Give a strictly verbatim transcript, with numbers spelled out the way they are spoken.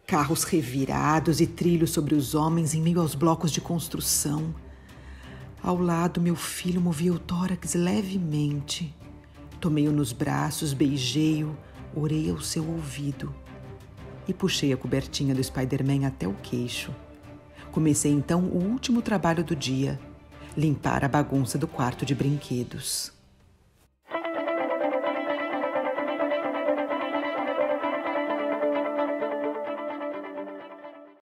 Carros revirados e trilhos sobre os homens em meio aos blocos de construção. Ao lado, meu filho movia o tórax levemente. Tomei-o nos braços, beijei-o, orei ao seu ouvido e puxei a cobertinha do Spider-Man até o queixo. Comecei então o último trabalho do dia, limpar a bagunça do quarto de brinquedos.